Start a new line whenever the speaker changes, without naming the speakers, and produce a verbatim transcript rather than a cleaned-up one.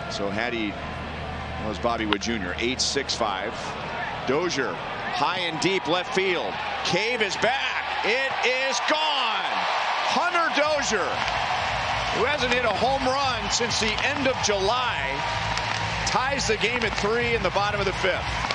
So had he was Bobby Wood Junior eight six five. Dozier high and deep left field. Cave is back. It is gone. Hunter Dozier, who hasn't hit a home run since the end of July, ties the game at three in the bottom of the fifth.